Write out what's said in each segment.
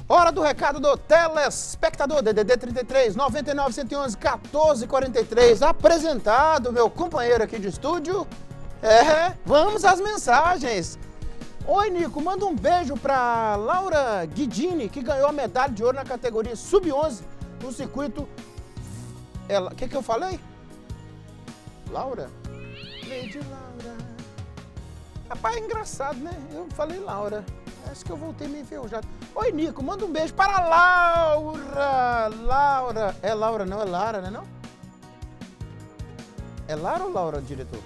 Hora do recado do telespectador, DDD 33 99 111 14 43, apresentado, meu companheiro aqui de estúdio. Vamos às mensagens. Oi, Nico, manda um beijo pra Laura Guidini, que ganhou a medalha de ouro na categoria Sub-11 no circuito... O que eu falei? Laura? Lady Laura. Rapaz, é engraçado, né? Eu falei Laura. Acho que eu voltei meio enferrujado. Oi, Nico, manda um beijo para Laura. Laura. É Laura, não? É Lara, né, não? É Lara ou Laura, diretor?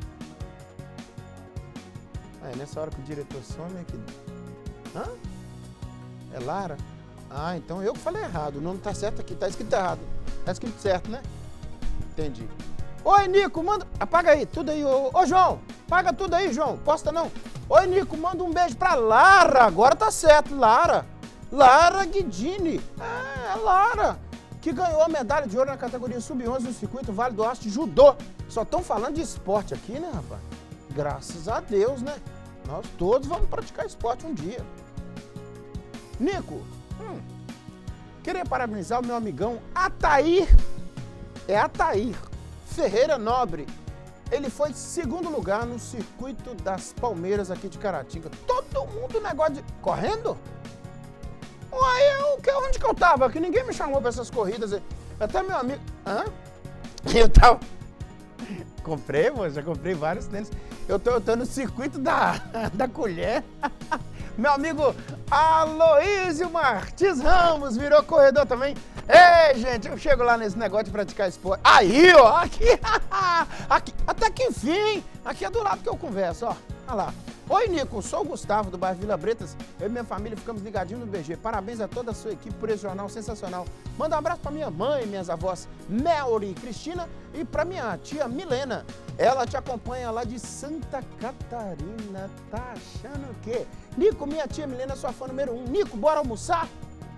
Nessa hora que o diretor some aqui. Hã? É Lara? Ah, então eu que falei errado. O nome tá certo aqui, tá escrito errado. Tá escrito certo, né? Entendi. Oi, Nico, manda... Apaga aí, tudo aí. Ô, João, apaga tudo aí, João. Posta não. Oi, Nico, manda um beijo pra Lara. Agora tá certo, Lara. Lara Guidini. É, a Lara. Que ganhou a medalha de ouro na categoria Sub-11 no circuito Vale do Aço de Judô. Só estão falando de esporte aqui, né, rapaz? Graças a Deus, né? Nós todos vamos praticar esporte um dia. Nico, queria parabenizar o meu amigão Atair. É Atair Ferreira Nobre. Ele foi segundo lugar no circuito das Palmeiras aqui de Caratinga. Todo mundo negócio de... Correndo? Uai, onde que eu tava? Que ninguém me chamou pra essas corridas. Até meu amigo... Hã? Eu tava... Comprei, moço, já comprei vários tênis. Eu tô no circuito da colher. Meu amigo Aloísio Martins Ramos virou corredor também. Ei, gente, eu chego lá nesse negócio de praticar esporte. Aí, ó, aqui, até que enfim, aqui é do lado que eu converso, ó. Olha lá. Oi, Nico, sou o Gustavo do bairro Vila Bretas. Eu e minha família ficamos ligadinhos no BG. Parabéns a toda a sua equipe por esse jornal sensacional. Manda um abraço pra minha mãe, minhas avós Melry e Cristina e pra minha tia Milena. Ela te acompanha lá de Santa Catarina. Tá achando o quê? Nico, minha tia Milena é sua fã número 1. Nico, bora almoçar?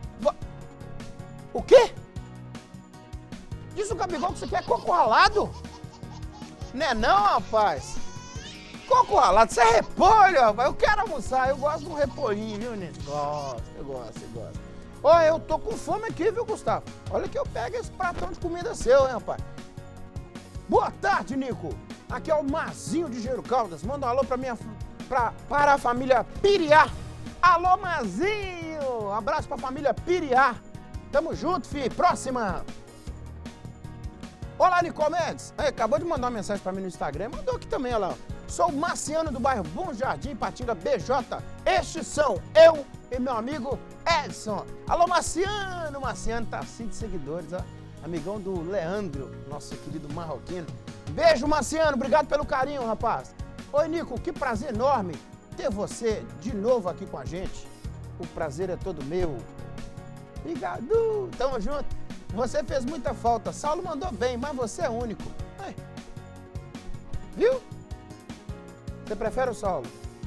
O quê? Diz o Gabigol que você quer coco ralado? Né não, rapaz? Coco ralado, você é repolho, rapaz. Eu quero almoçar, eu gosto de um repolhinho, viu, Nico? Eu gosto. Ó, eu tô com fome aqui, viu, Gustavo? Olha que eu pego esse pratão de comida seu, hein, rapaz? Boa tarde, Nico. Aqui é o Mazinho de Gero Caldas. Manda um alô para a família Piriá. Alô, Mazinho. Um abraço pra família Piriá. Tamo junto, fi. Próxima. Olá, Nicole Mendes. Acabou de mandar uma mensagem pra mim no Instagram. Mandou aqui também, olha lá. Sou o Marciano do bairro Bom Jardim, Patinga, BJ. Estes são eu e meu amigo Edson. Alô, Marciano. Marciano tá assim de seguidores, ó. Amigão do Leandro, nosso querido marroquino. Beijo, Marciano. Obrigado pelo carinho, rapaz. Oi, Nico. Que prazer enorme ter você de novo aqui com a gente. O prazer é todo meu. Obrigado. Tamo junto. Você fez muita falta. Saulo mandou bem, mas você é único. Viu? Você prefere o Saulo?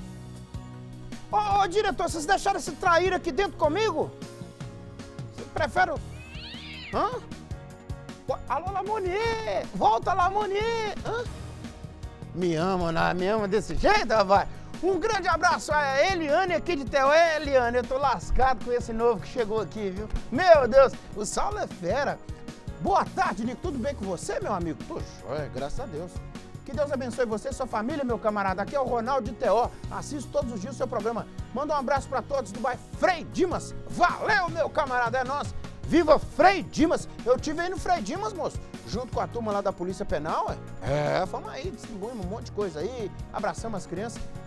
Ô, diretor, vocês deixaram esse traíra aqui dentro comigo? Você prefere o... Hã? Alô, Lamonier! Volta, Lamonier! Hã? Me ama desse jeito, rapaz? Um grande abraço a Eliane aqui de Teo. Eliane, eu tô lascado com esse novo que chegou aqui, viu? Meu Deus, o Saulo é fera. Boa tarde, Nico. Tudo bem com você, meu amigo? Tô joia, graças a Deus. Que Deus abençoe você e sua família, meu camarada. Aqui é o Ronaldo de Teó. Assisto todos os dias o seu programa. Manda um abraço pra todos do bairro Frei Dimas. Valeu, meu camarada, é nosso. Viva Frei Dimas. Eu tive aí no Frei Dimas, moço. Junto com a turma lá da Polícia Penal, fomos aí, distribuímos um monte de coisa aí. Abraçamos as crianças.